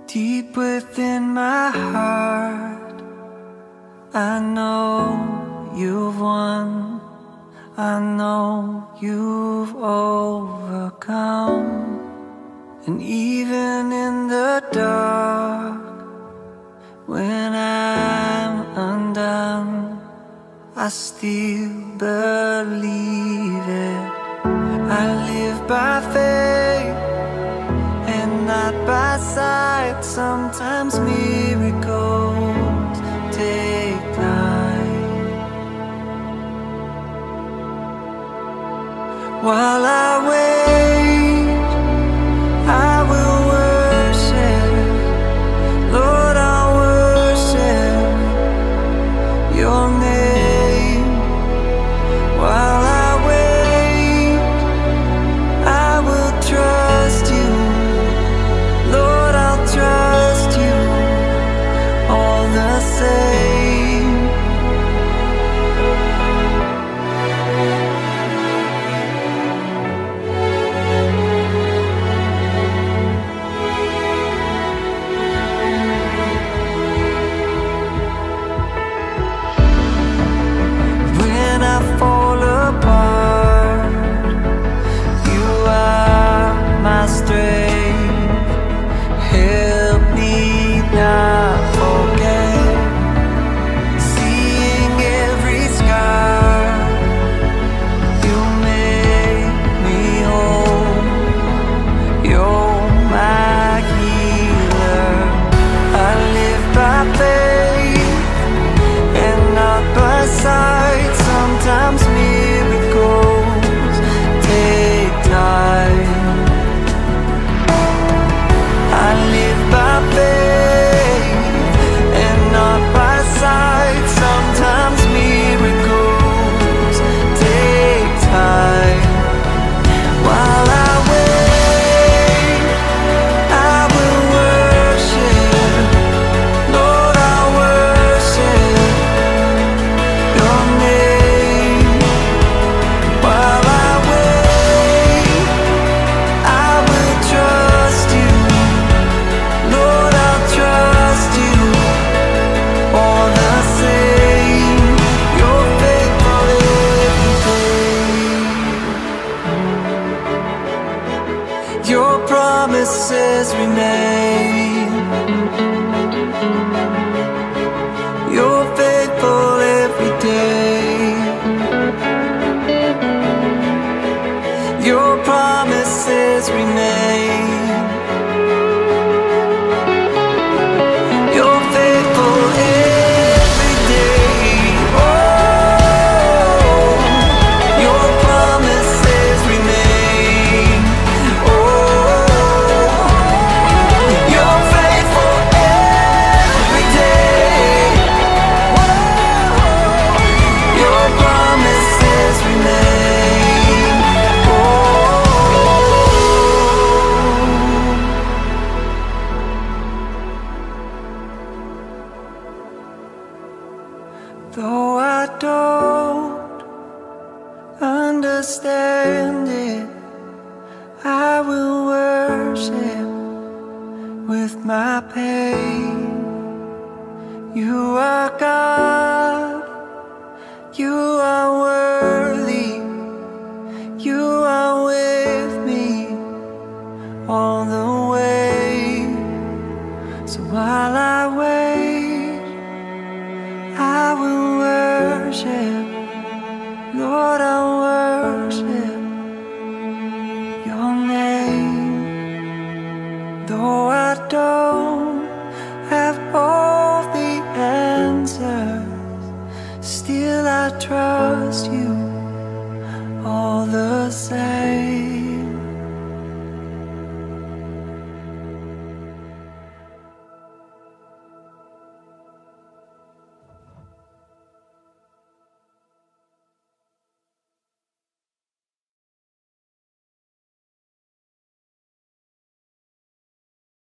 Deep within my heart, I know you've won. I know you've overcome. And even in the dark, when I'm undone, I still believe it. I live by faith and not by sight. Sometimes miracles take time. While I wait, I will worship. Lord, I'll worship your name. While I wait, I will trust you. Lord, I'll trust you all the same. When I fall apart, you are my strength. Help me not forget, seeing every scar, you make me whole. You're my healer. I live by faith and not by sight. Sometimes miracles take time. I live by faith and not by sight. Sometimes miracles take time. While I wait, I will worship. Lord, I'll worship your name. While I wait, I will trust you. Lord, I'll trust you all the same. You're faithful every day. Your promises remain. You're faithful every day. Your promises remain. You're faithful every day. Oh, your promises remain. Oh, you're faithful every day. Oh, your promises remain. Though I don't understand it, I will worship with my pain. You are God, you are worthy, you are with me all the way. So while I wait, I will worship. Lord, I'll worship your name. Though I don't have all the answers, still I trust you all the same.